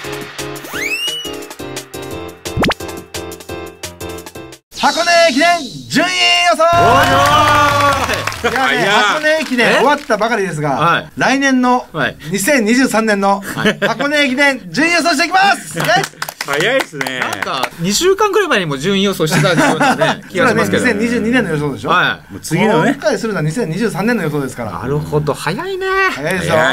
箱根駅伝順位予想。いやね、箱根駅伝終わったばかりですが、来年の2023年の箱根駅伝順位予想していきます。 早いですね。 なんか2週間くらい前にも順位予想してたようなね気がしますけど。 2022年の予想でしょ。 もう次のね。 今回するのは2023年の予想ですから。 なるほど、早いね。 早いですよ。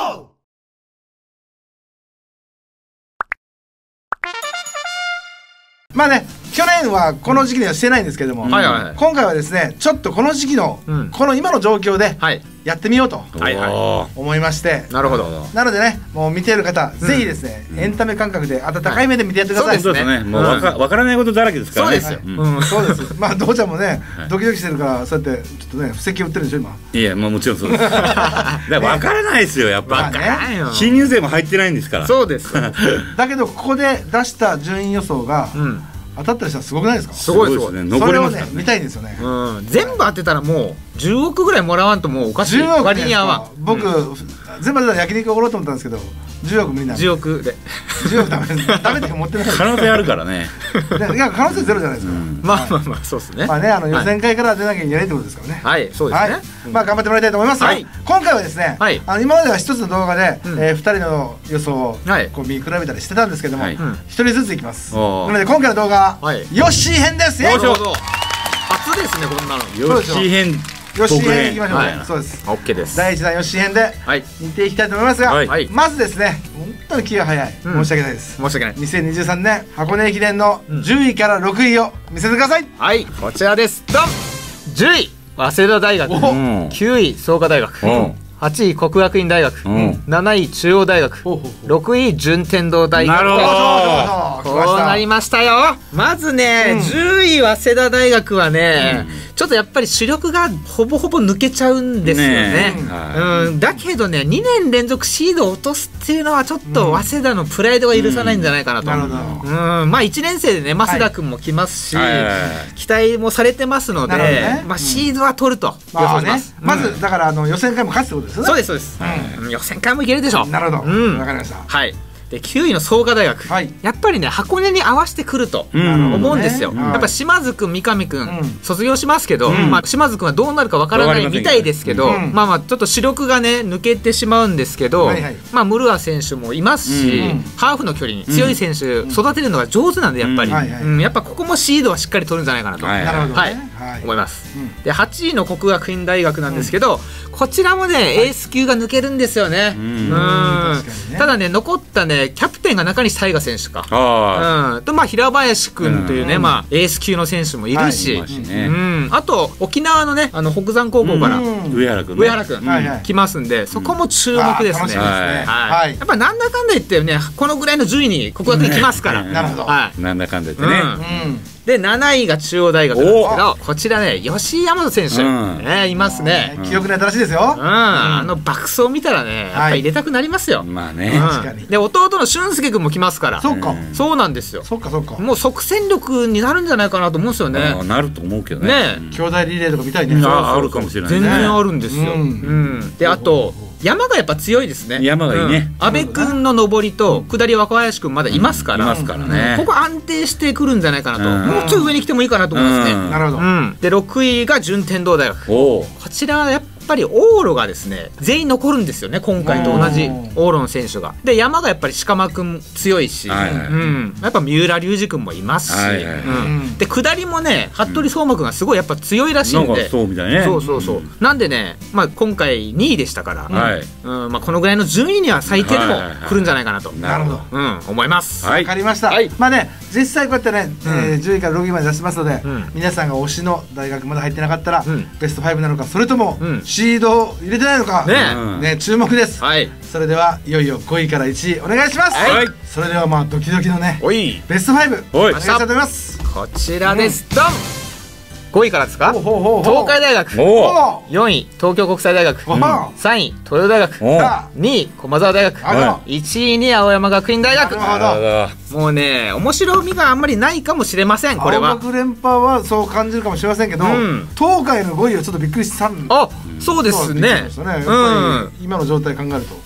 まあね、去年はこの時期にはしてないんですけども、今回はですね、ちょっとこの時期のこの今の状況でやってみようと思いまして、 なるほど。 なのでね、もう見ている方ぜひですね、エンタメ感覚で温かい目で見てやってください。 そうですね。もうわからないことだらけですからね。 そうですよ。 そうです。まあどうちゃんもね、ドキドキしてるからそうやってちょっとね、布石を売ってるんでしょ今。 いや、もちろんそうです。だからわからないですよ、やっぱ。新入生も入ってないんですから。 そうです。 だけどここで出した順位予想が当たったりしたらすごくないですか。 すごいですね。 それをね見たいんですよね。 全部当てたらもう10億ぐらいもらわんともうおかしい。割に合わん。 僕全部当てたら焼肉おごろうと思ったんですけど、10億無理なんで。 10億で。 10億ダメです。ダメって持ってない。 可能性あるからね。 いや可能性ゼロじゃないですか。 まあまあまあそうですね。 まあね、予選会から出なきゃいけないってことですからね。 はい、そうですね。 まあ頑張ってもらいたいと思います。今回はですね、今までは一つの動画で2人の予想をこう見比べたりしてたんですけども、1人ずついきます。なので今回の動画はヨッシー編です。 なるほど。初ですね、こんなの。 ヨッシー編。ヨッシー編いきましょう。そうです。 オッケーです。 第1弾ヨッシー編で見ていきたいと思いますが、まずですね、本当に気が早い。申し訳ないです。 申し訳ない。 2023年箱根駅伝の10位から6位を見せてください。 はい、こちらです。ドン。10位早稲田大学、9位創価大学、8位国学院大学、7位中央大学、6位順天堂大学。なるほど。こうなりましたよ。まずね、10位早稲田大学はね、ちょっとやっぱり主力がほぼほぼ抜けちゃうんですよね。だけどね、2年連続シードを落とすっていうのはちょっと早稲田のプライドが許さないんじゃないかなと。まあ1年生でね、増田君も来ますし、期待もされてますので、まあシードは取ると予想します。 まずだから予選会も勝つってことですよね。 そうですそうです。予選会もいけるでしょう。 なるほど。わかりました。 はい。で9位の創価大学、やっぱりね箱根に合わせてくると思うんですよ。やっぱ島津君三上君卒業しますけど、まあ島津君はどうなるかわからないみたいですけど、まあまあちょっと主力がね抜けてしまうんですけど、まあムルア選手もいますし、ハーフの距離に強い選手育てるのが上手なんでやっぱり、やっぱここもシードはしっかり取るんじゃないかなと思います。で8位の国学院大学なんですけど、こちらもねエース級が抜けるんですよね。ただね残ったねキャプテンが中西大翔選手か、とまあ平林君というねまあエース級の選手もいるし、あと沖縄のね北山高校から上原君来ますんで、そこも注目ですね。やっぱなんだかんだ言ってねこのぐらいの順位に国学院来ますから。 なるほど。 なんだかんだ言ってね。 で7位が中央大学なんですけど、こちらね吉井大和選手いますね。 記憶に新しいですよ。 爆走見たらねやっぱ入れたくなりますよ。 まあね。 で弟の俊介君も来ますから。 そうか。 そうなんですよ。 そうかそうか。 もう即戦力になるんじゃないかなと思うんですよね。 なると思うけどね。 兄弟リレーとか見たいね。 あるかもしれない。 全然あるんですよ。であと山がやっぱ強いですね。 山がいいね。 阿部君の上りと下り若林君まだいますから。 いますからね。 ここ安定してくるんじゃないかなと。もうちょい上に来てもいいかなと思いますね。 なるほど。 で6位が順天堂大学。こちらはやっぱり往路がですね全員残るんですよね、今回と同じ往路の選手が。で山がやっぱり鹿間君強いし、やっぱ三浦龍司君もいますし、で下りもね服部相馬君がすごいやっぱ強いらしいんで、そうなんでね、まあ今回2位でしたから、まあこのぐらいの順位には最低でも来るんじゃないかなと思います。 わかりました。まあね実際こうやってね10位から6位まで出しますので、皆さんが推しの大学まだ入ってなかったらベスト5なのか、それともシードを入れてないのかね注目です。それではいよいよ5位から1位お願いします。それではまあドキドキのねベスト5お願いしたいと思います。 こちらです。ドン。5位からですか。東海大学、4位東京国際大学、3位東洋大学、2位駒澤大学、1位に青山学院大学。もうね面白みがあんまりないかもしれません。これは青学連覇はそう感じるかもしれませんけど、東海の5位はちょっとびっくりしたんです。 そうですね。 やっぱり今の状態考えると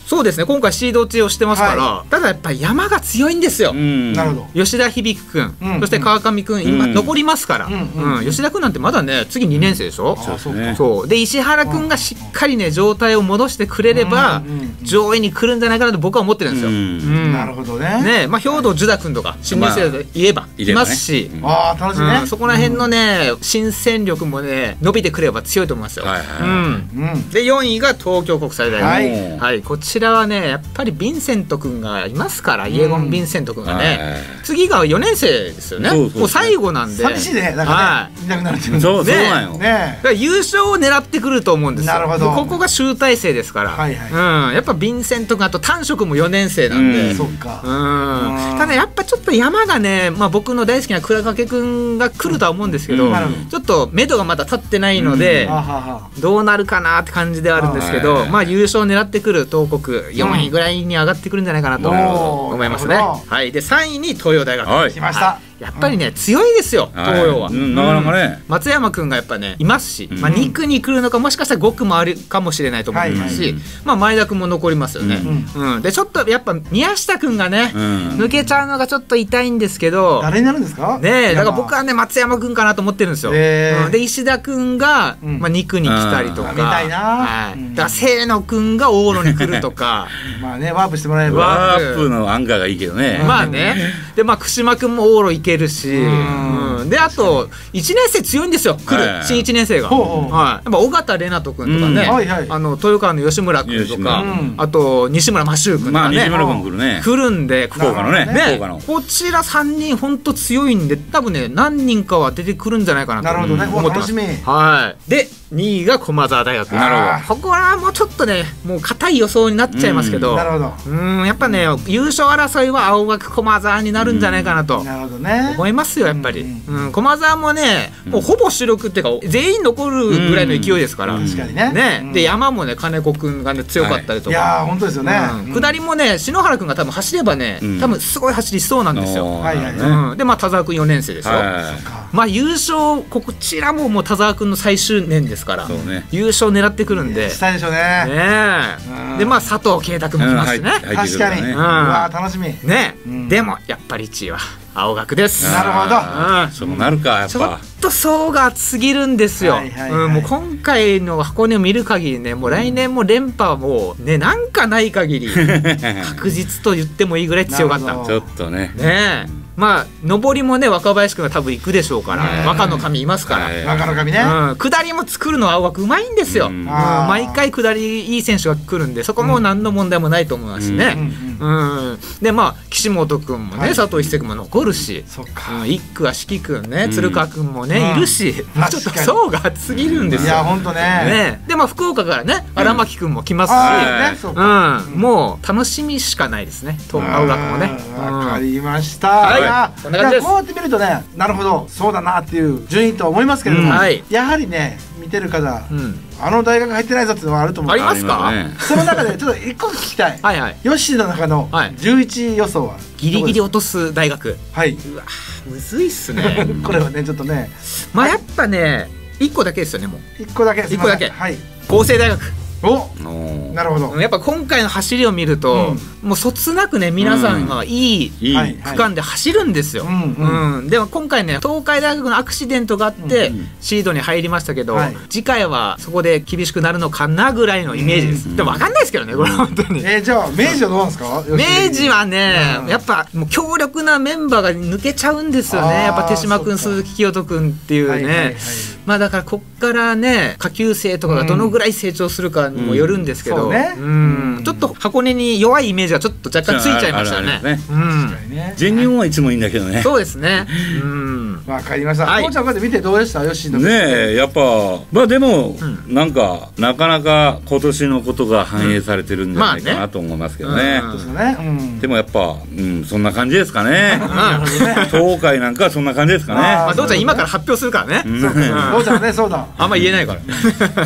そうですね、今回シード落ちをしてますから、ただやっぱり山が強いんですよ。 なるほど。 吉田響君、そして川上君、今残りますから、吉田君なんてまだね次2年生でしょ。そうで石原君がしっかりね状態を戻してくれれば上位に来るんじゃないかなと僕は思ってるんですよ。 なるほどね。 まあ兵藤樹太君とか新入生で言えばいますし、 楽しみね。 そこら辺のね新戦力もね伸びてくれば強いと思いますよ。で4位が東京国際大学、はい、こちらはねやっぱりヴィンセント君がいますから、イエゴン・ヴィンセント君がね、次が4年生ですよね。もう最後なんで寂しいね、なんかねいなくなるっていう。 そうなんよ。 だから優勝を狙ってくると思うんですよ。 なるほど。 ここが集大成ですから、やっぱヴィンセント君、あと丹所君も4年生なんで、 そっか。 ただやっぱちょっと山がね、まあ僕の大好きな倉掛君が来るとは思うんですけど、ちょっと目処がまだ立ってないのでどうなるかなって感じではあるんですけど、まあ優勝を狙ってくる東国4位ぐらいに上がってくるんじゃないかなと思いますね。はい、で3位に東洋大学来ました。 やっぱりね強いですよ東洋は。 なかなかね松山君がやっぱねいますし、まあ2区に来るのかもしかしたら5区もあるかもしれないと思いますし、まあ前田君も残りますよね。でちょっとやっぱ宮下君がね抜けちゃうのがちょっと痛いんですけど、 誰になるんですかね。だから僕はね松山君かなと思ってるんですよ。で石田君がまあ2区に来たりとか、 見たいな。 だから清野君が往路に来るとかまあねワープしてもらえばワープのアンカーがいいけどね。 まあね。でまあ串間君も往路行けるし、であと1年生強いんですよ、来る新1年生が。やっぱ尾形玲奈斗君とかね、豊川の吉村君とか、あと西村真修君とかね来るんで、 福岡のね、 こちら3人本当強いんで、多分ね何人かは出てくるんじゃないかなと思ってます。で2位が駒澤大学。ここはもうちょっとねもう堅い予想になっちゃいますけど、やっぱね優勝争いは青学駒澤になるんじゃないかなと思いますよ。やっぱり駒澤もねもうほぼ主力っていうか全員残るぐらいの勢いですから。で山もね金子君がね強かったりとか、 いや本当ですよね。 下りもね篠原君が多分走ればね多分すごい走りしそうなんですよ。でまあ田澤君4年生でしょ。まあ優勝こちらももう田澤君の最終年ですから優勝狙ってくるんでしたいでしょうね。 でまあ佐藤圭太君も来ますしね。 確かに楽しみね。 でもやっぱり1位は青学です。 なるほど。 そうなるか。やっぱちょっと層が厚すぎるんですよ。もう今回の箱根を見る限りね、もう来年も連覇はもうねなんかない限り確実と言ってもいいぐらい強かった。 ちょっとね。 まあ上りもね若林君が多分行くでしょうから、若の神いますから。 若の神ね。 下りも作るのは青学うまいんですよ。毎回下りいい選手が来るんで、そこも何の問題もないと思いますしね。でまあ岸本君もね佐藤一世君も残るし、一区は四季君ね鶴川君もねいるし、ちょっと層が厚すぎるんですよ。 いや本当ね。 でまあ福岡からね荒牧君も来ますし、もう楽しみしかないですね青学もね。 わかりました。こうやって見るとね、なるほどそうだなっていう順位とは思いますけれども、やはりね見てる方あの大学入ってないぞっていうのはあると思う。 ありますか？ その中でちょっと1個聞きたい。ヨッシーの中の11位予想はギリギリ落とす大学。うわむずいっすねこれはねちょっとね、 まあやっぱね1個だけですよね。もう 1個だけ。 1個だけ。法政大学。 なるほほど。 やっぱ今回の走りを見ると、もうそつなくね皆さんがいい区間で走るんですよ。でも今回ね東海大学のアクシデントがあってシードに入りましたけど、次回はそこで厳しくなるのかなぐらいのイメージです。でも分かんないですけどねこれ本当に。 じゃあ明治はどうなんですか？ 明治はねやっぱもう強力なメンバーが抜けちゃうんですよね。やっぱ手島君鈴木清人君っていうね。まあだからこっからね下級生とかがどのぐらい成長するかにもよるんですけど、ちょっと箱根に弱いイメージがちょっと若干ついちゃいましたね。 全日本はいつもいいんだけどね。 そうですね。 わかりました。こうちゃんこうやって見てどうでした？よしのねえやっぱまあでもなんかなかなか今年のことが反映されてるんじゃないかなと思いますけどね。でもやっぱそんな感じですかね。東海なんかそんな感じですかね。 まあどうちゃん今から発表するからね。 どうちゃんねそうだ。 あんま言えないから。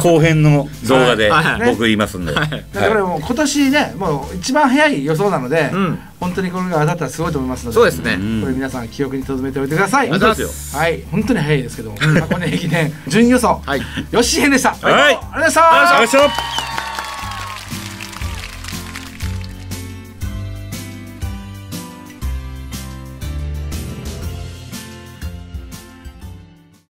後編の動画で僕言いますんで。 だからもう今年ねもう一番早い予想なので本当にこれが当たったらすごいと思いますので、 そうですね。 これ皆さん記憶に留めておいてください。 本当ですよ。 はい、本当に早いですけども箱根駅伝順位予想吉編でした。 はい、 ありがとうございました。